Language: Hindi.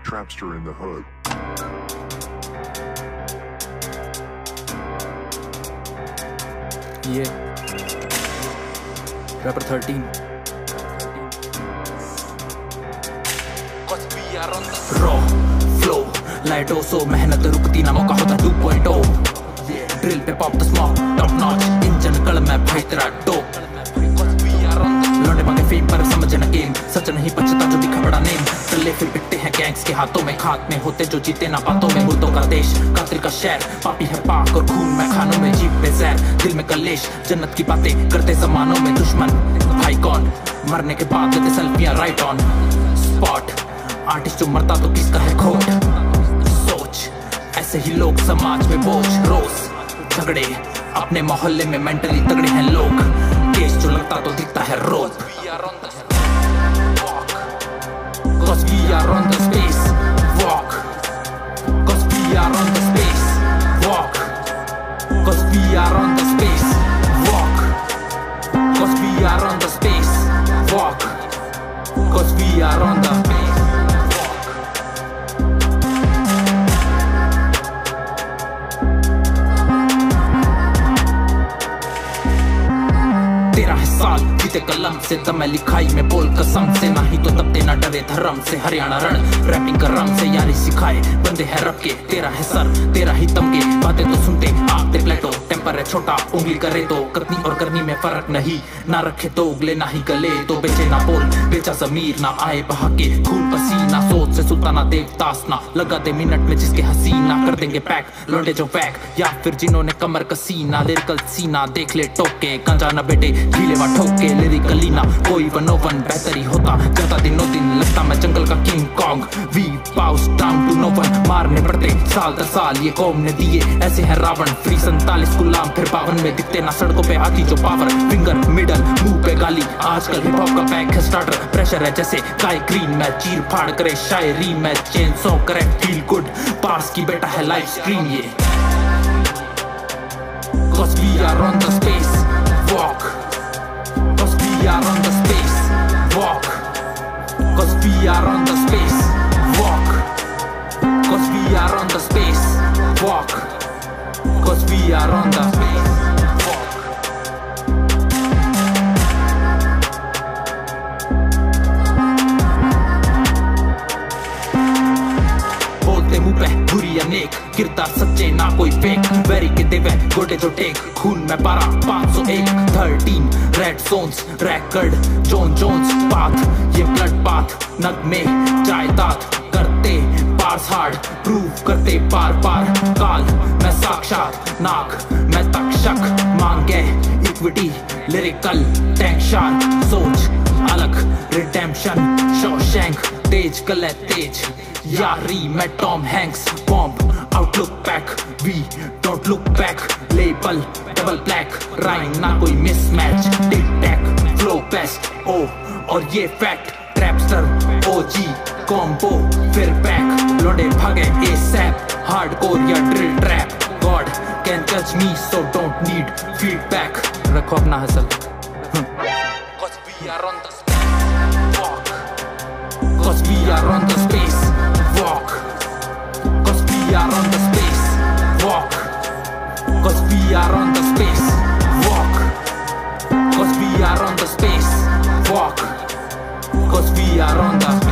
Trapster in the hood. Yeah. Rapper 13. Raw flow लाइटो सो मेहनत रुकती ना मौका होता 2.0 ड्रिल पे pop the smoke top notch engine कल में भाई तेरा डोप लौंडे मांगे फेम पर समझे ना गेम सच नहीं बचता जो दिखा बड़ा नेम चले फिर बिकते हैं गैंग्स के हाथों में खाक में होते जो जीते ना बातों में मुर्दों का देश कातिल का शहर पापी है पाक और खून में खानों में जीप पे जहर दिल में कलेश जन्नत की बातें करते जमानों में दुश्मन भाई कौन मरने के बाद लेते सेल्फियां राइट ऑन स्पॉट आर्टिस्ट जो मरता तो किसका है खोट सोच ऐसे ही लोग समाज में बोझ रोज झगड़े अपने मोहल्ले में मेंटली तगड़े हैं लोग केस जो लगता तो दिखता है रोज Cause we are on the space walk Cause we are on the space walk Cause we are on the space walk Cause we are on the space walk Cause we are on the space तेरा है साल बीते कलम से तब मैं लिखाई में बोल कसम से नहीं तो तब देना डरे धर्म से हरियाणा रण रैपिंग का रंग से यारी सिखाए बंदे है रब के तेरा है सर तेरा ही तमके बातें तो सुनते आप ते प्लेटो टेम्पर है छोटा उंगली करे तो करनी और करनी में फर्क नहीं ना रखे तो उगले ना ही गले तो बेचे ना बोल बेचा जमीर ना आए बहा के खून पसीना सोच से सुल्ताना देवदास ना लगा दे मिनट में जिसके हसीना कर देंगे पैक लौंडे जो पैक या फिर जिन्होंने कमर कसीना लिरिकल सीना देख ले टोके गंजा ना बेटे ढीले वा ठोके लिरिकली ना कोई वनोवन बेहतरी होता जाता दिनों दिन लगता मैं जंगल का King Kong we bows down to no one मारने पड़ते साल दर साल ये कौम ने दिए ऐसे है रावण फ्री 47 गुलाम फिर 52 में दिखते ना सड़कों पे आती जो पावर फिंगर मिडल मुंह पे गाली आजकल हिप हॉप का पैक है स्टार्टर प्रेशर है जैसे गाय ग्रीन में चीर फाड़ करे शायरी में चेन सो करे फील गुड पास की बेटा है लाइव स्ट्रीम ये Cause we are on the space walk Cause we are on the space walk Cause we are on the space walk Cause we are on the space walk Cause we are on the space मुंह पे बुरी अनेक किरदार सच्चे ना कोई फेक वेरी के देवे गोटे जो टेक खून में 12 501 13 रेड जोन्स रैकर्ड जोन जोन्स पाथ ये ब्लड पाथ नगमे जायदाद करते पार्स हार्ड प्रूव करते बार बार काल मैं साक्षात नाग मैं तक्षक मांगे इक्विटी लिरिकल टैंक शार्प सोच अलग रिडेम्पशन शॉशैंक तेज गले तेज यारी मैं Tom Hanks bomb outlook pack we don't look back label double black rhyme ना कोई mismatch tick tack flow best ओ और ये फैक्ट ट्रैपस्टर ओजी कॉम्बो फिर बैक लौंडे भागे एसएप हार्डकोर या ड्रिल ट्रैप गॉड कैन जज me so don't need feedback रखो अपना hustle Cause we are on the space walk Cause we are on the space walk Cause we are on the space walk Cause we are on the space walk Cause we are on the space walk Cause we are on the